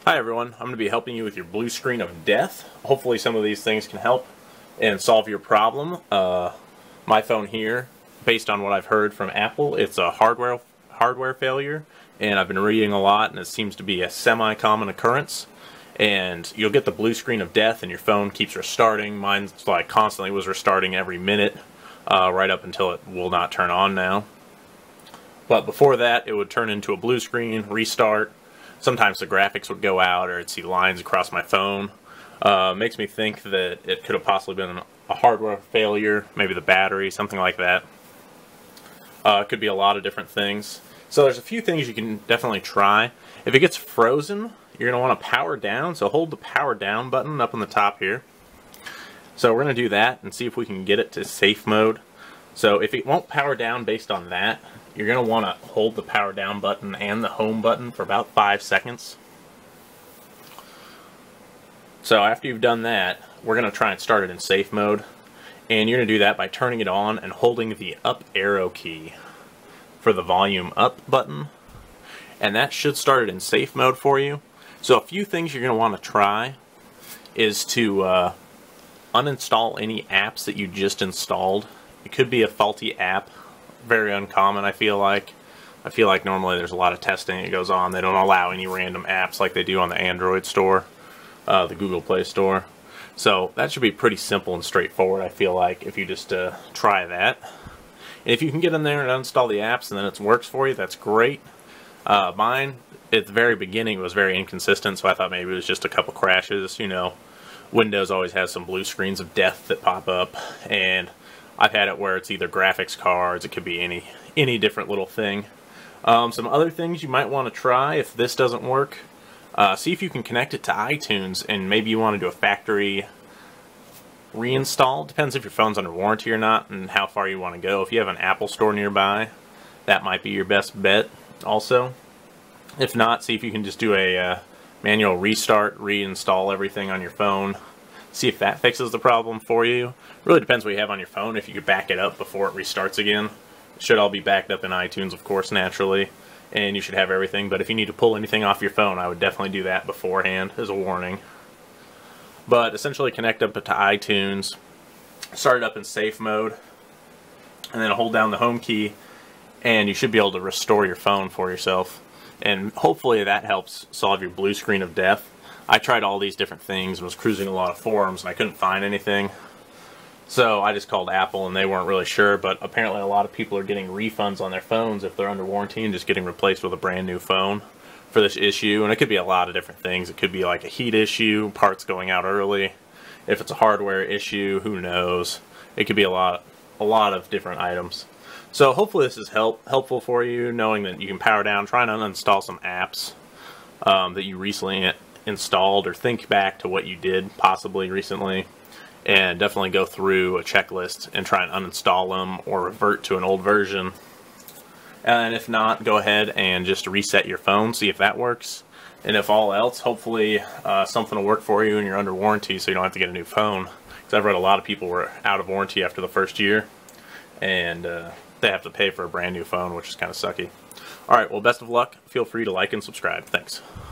Hi everyone, I'm going to be helping you with your blue screen of death. Hopefully some of these things can help and solve your problem. My phone here, based on what I've heard from Apple, it's a hardware failure, and I've been reading a lot and it seems to be a semi-common occurrence. And you'll get the blue screen of death and your phone keeps restarting. Mine's like constantly was restarting every minute, right up until it will not turn on now. But before that it would turn into a blue screen, restart. Sometimes the graphics would go out or I'd see lines across my phone. Makes me think that it could have possibly been a hardware failure, maybe the battery, something like that. It could be a lot of different things. So there's a few things you can definitely try. If it gets frozen, you're going to want to power down, so hold the power down button up on the top here. So we're going to do that and see if we can get it to safe mode. So if it won't power down based on that, you're going to want to hold the power down button and the home button for about 5 seconds. So after you've done that, we're going to try and start it in safe mode. And you're going to do that by turning it on and holding the up arrow key for the volume up button. And that should start it in safe mode for you. So a few things you're going to want to try is to uninstall any apps that you just installed. It could be a faulty app. Very uncommon, I feel like. Normally there's a lot of testing that goes on. They don't allow any random apps like they do on the Android store, the Google Play Store. So that should be pretty simple and straightforward, I feel like, if you just try that. And if you can get in there and uninstall the apps and then it works for you, that's great. Mine, at the very beginning, was very inconsistent, so I thought maybe it was just a couple crashes. You know, Windows always has some blue screens of death that pop up, and I've had it where it's either graphics cards, it could be any different little thing. Some other things you might want to try if this doesn't work. See if you can connect it to iTunes, and maybe you want to do a factory reinstall. Depends if your phone's under warranty or not and how far you want to go. If you have an Apple store nearby, that might be your best bet also. If not, see if you can just do a manual restart, reinstall everything on your phone. See if that fixes the problem for you. Really depends what you have on your phone. If you could back it up before it restarts again. It should all be backed up in iTunes, of course, naturally. And you should have everything. But if you need to pull anything off your phone, I would definitely do that beforehand as a warning. But essentially connect up to iTunes. Start it up in safe mode. And then hold down the home key. And you should be able to restore your phone for yourself. And hopefully that helps solve your blue screen of death. I tried all these different things and was cruising a lot of forums and I couldn't find anything. So I just called Apple and they weren't really sure, but apparently a lot of people are getting refunds on their phones if they're under warranty and just getting replaced with a brand new phone for this issue. And it could be a lot of different things. It could be like a heat issue, parts going out early. If it's a hardware issue, who knows? It could be a lot of different items. So hopefully this is helpful for you, knowing that you can power down, try and uninstall some apps that you recently installed, or think back to what you did possibly recently, and definitely go through a checklist and try and uninstall them or revert to an old version. And if not, go ahead and just reset your phone, see if that works. And if all else, hopefully something will work for you and you're under warranty so you don't have to get a new phone. Because I've read a lot of people were out of warranty after the first year, and they have to pay for a brand new phone, which is kind of sucky. Alright, well, best of luck. Feel free to like and subscribe. Thanks.